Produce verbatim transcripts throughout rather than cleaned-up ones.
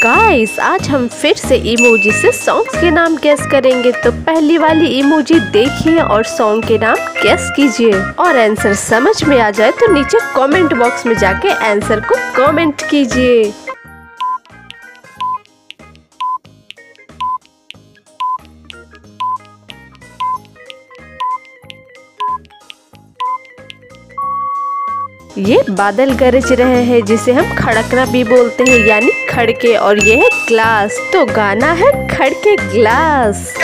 Guys आज हम फिर से इमोजी से सॉन्ग्स के नाम गेस करेंगे। तो पहली वाली इमोजी देखिए और सॉन्ग के नाम गेस कीजिए और आंसर समझ में आ जाए तो नीचे कमेंट बॉक्स में जाके आंसर को कमेंट कीजिए। ये बादल गरज रहे हैं जिसे हम खड़कना भी बोलते हैं यानी खड़के, और ये है ग्लास। तो गाना है खड़के ग्लास।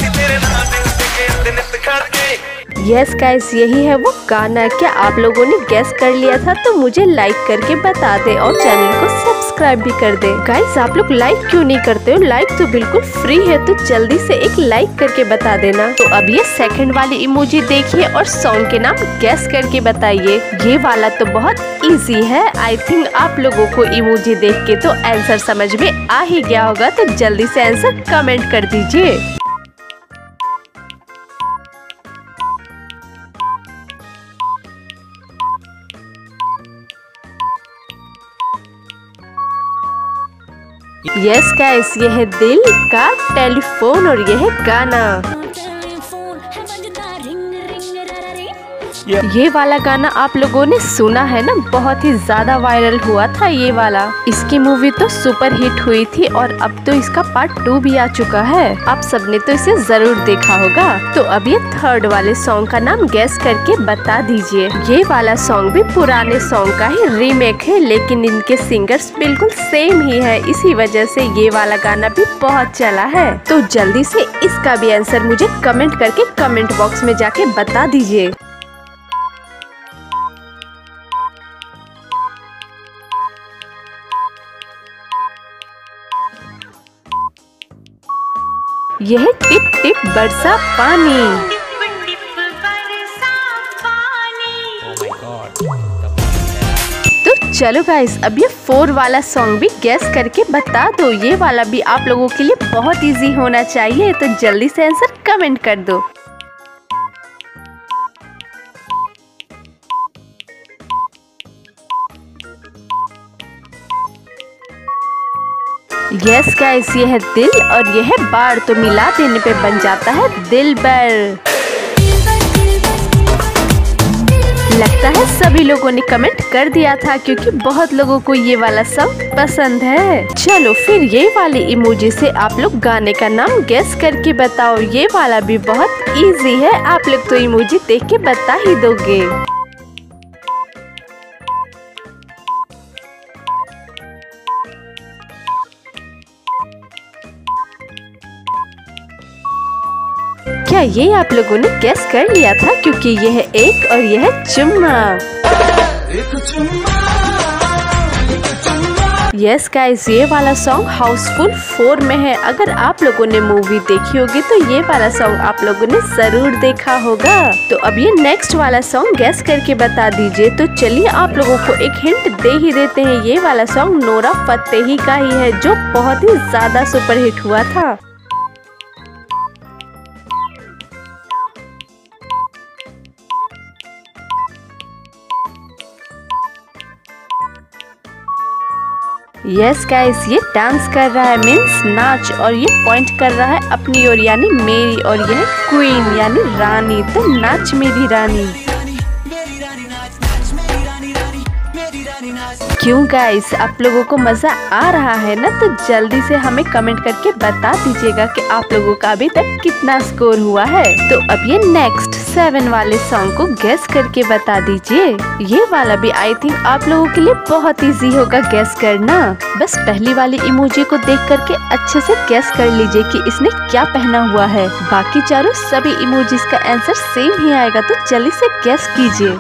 यस गाइस यही है वो गाना। क्या आप लोगों ने गैस कर लिया था? तो मुझे लाइक करके बता दे और चैनल को सब्सक्राइब भी कर दे। गाइस आप लोग लाइक क्यों नहीं करते हो? लाइक तो बिल्कुल फ्री है, तो जल्दी से एक लाइक करके बता देना। तो अब ये सेकंड वाली इमोजी देखिए और सॉन्ग के नाम गैस करके बताइए। ये वाला तो बहुत इजी है। आई थिंक आप लोगों को इमोजी देख के तो आंसर समझ में आ ही गया होगा, तो जल्दी से आंसर कमेंट कर दीजिए। यस गाइस ये है दिल का टेलीफोन और ये है गाना। ये वाला गाना आप लोगों ने सुना है ना, बहुत ही ज्यादा वायरल हुआ था ये वाला। इसकी मूवी तो सुपर हिट हुई थी और अब तो इसका पार्ट टू भी आ चुका है। आप सबने तो इसे जरूर देखा होगा। तो अब ये थर्ड वाले सॉन्ग का नाम गैस करके बता दीजिए। ये वाला सॉन्ग भी पुराने सॉन्ग का ही रीमेक है, लेकिन इनके सिंगर्स बिल्कुल सेम ही है, इसी वजह से ये वाला गाना भी बहुत चला है। तो जल्दी से इसका भी आंसर मुझे कमेंट करके कमेंट बॉक्स में जाके बता दीजिए। यह है टिप टिप बरसा पानी। तो चलो गाइस अब ये फोर वाला सॉन्ग भी गैस करके बता दो। ये वाला भी आप लोगों के लिए बहुत इजी होना चाहिए, तो जल्दी से आंसर कमेंट कर दो। यस गाइस ये है दिल और ये है बार, तो मिला देने पे बन जाता है दिल बर। लगता है सभी लोगों ने कमेंट कर दिया था, क्योंकि बहुत लोगों को ये वाला सॉन्ग पसंद है। चलो फिर ये वाली इमोजी से आप लोग गाने का नाम गेस करके बताओ। ये वाला भी बहुत इजी है, आप लोग तो इमोजी देख के बता ही दोगे। क्या ये आप लोगों ने गेस कर लिया था? क्योंकि ये है एक और ये है चुम्मा। यस गाइस ये वाला सॉन्ग हाउसफुल फोर में है। अगर आप लोगों ने मूवी देखी होगी तो ये वाला सॉन्ग आप लोगों ने जरूर देखा होगा। तो अब ये नेक्स्ट वाला सॉन्ग गेस करके बता दीजिए। तो चलिए आप लोगों को एक हिंट दे ही देते हैं। ये वाला सॉन्ग नोरा फतेही का ही है, जो बहुत ही ज्यादा सुपर हिट हुआ था। यस गाइस ये डांस कर रहा है मीन्स नाच, और ये पॉइंट कर रहा है अपनी ओर यानी मेरी, और ये है क्वीन यानी रानी। तो नाच मेरी रानी। क्यों गाइस आप लोगों को मजा आ रहा है ना? तो जल्दी से हमें कमेंट करके बता दीजिएगा कि आप लोगों का अभी तक कितना स्कोर हुआ है। तो अब ये नेक्स्ट सेवन वाले सॉन्ग को गैस करके बता दीजिए। ये वाला भी आई थिंक आप लोगों के लिए बहुत इजी होगा गैस करना। बस पहली वाली इमोजी को देख करके अच्छे से गैस कर लीजिए कि इसने क्या पहना हुआ है। बाकी चारों सभी इमोजीज का आंसर सेम ही आएगा, तो जल्दी से गैस कीजिए।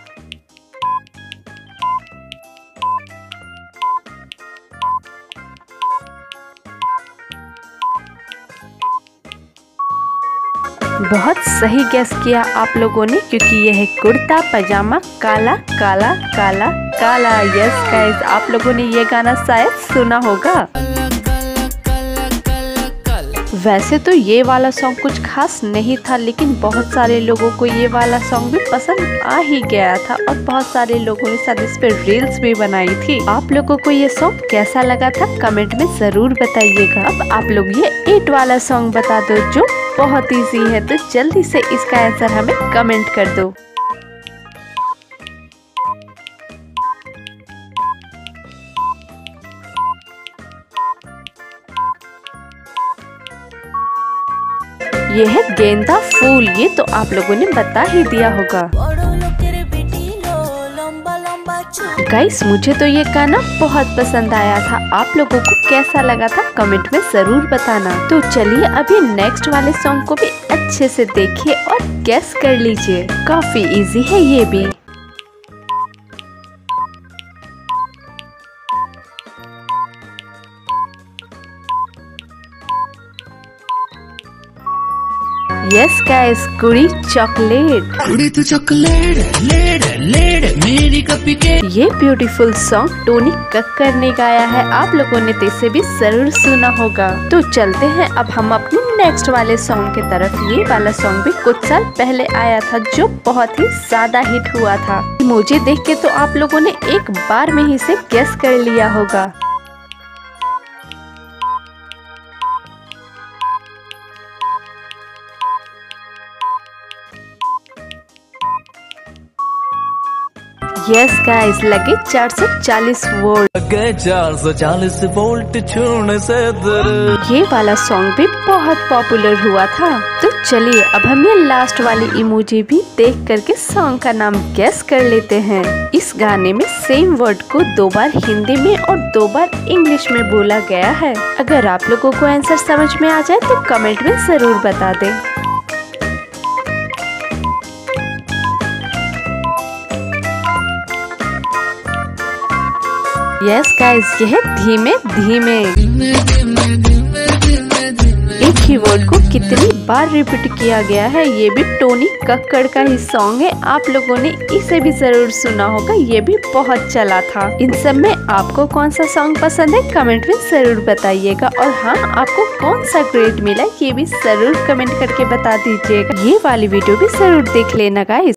बहुत सही गैस किया आप लोगों ने, क्योंकि यह है कुर्ता पजामा काला काला काला काला। यस गाइस आप लोगों ने ये गाना शायद सुना होगा। वैसे तो ये वाला सॉन्ग कुछ खास नहीं था, लेकिन बहुत सारे लोगों को ये वाला सॉन्ग भी पसंद आ ही गया था और बहुत सारे लोगों ने शायद इस पे रील्स भी बनाई थी। आप लोगों को ये सॉन्ग कैसा लगा था कमेंट में जरूर बताइएगा। अब आप लोग ये एट वाला सॉन्ग बता दो जो बहुत इजी है, तो जल्दी से इसका आंसर हमें कमेंट कर दो। ये है गेंदा फूल, ये तो आप लोगों ने बता ही दिया होगा। गाइस मुझे तो ये गाना बहुत पसंद आया था, आप लोगों को कैसा लगा था कमेंट में जरूर बताना। तो चलिए अभी नेक्स्ट वाले सॉन्ग को भी अच्छे से देखिए और गेस कर लीजिए, काफी इजी है ये भी। यस गाइस, कुड़ी चॉकलेट। कुड़ी तू चॉकलेट लेड लेड मेरी कपी के। ये ब्यूटीफुल सॉन्ग टोनी कक्कर ने गाया है, आप लोगों ने तो इसे भी जरूर सुना होगा। तो चलते हैं अब हम अपने नेक्स्ट वाले सॉन्ग की तरफ। ये वाला सॉन्ग भी कुछ साल पहले आया था जो बहुत ही ज्यादा हिट हुआ था। मुझे देख के तो आप लोगों ने एक बार में ही इसे गेस कर लिया होगा। यस गाइस, लगे चार सौ चालीस वोल्ट। लगे चार सौ चालीस वोल्ट छूने से दर। ये वाला सॉन्ग भी बहुत पॉपुलर हुआ था। तो चलिए अब हम ये लास्ट वाली इमोजी भी देख करके सॉन्ग का नाम गेस कर लेते हैं। इस गाने में सेम वर्ड को दो बार हिंदी में और दो बार इंग्लिश में बोला गया है। अगर आप लोगों को आंसर समझ में आ जाए तो कमेंट में जरूर बता दें। यस गाइस, ये है धीमे धीमे। एक ही वर्ड को कितनी बार रिपीट किया गया है, ये भी टोनी कक्कड़ का ही सॉन्ग है, आप लोगों ने इसे भी जरूर सुना होगा, ये भी बहुत चला था। इन सब में आपको कौन सा सॉन्ग पसंद है कमेंट में जरूर बताइएगा। और हाँ, आपको कौन सा ग्रेड मिला ये भी जरूर कमेंट करके बता दीजिएगा। ये वाली वीडियो भी जरूर देख लेना गाइस।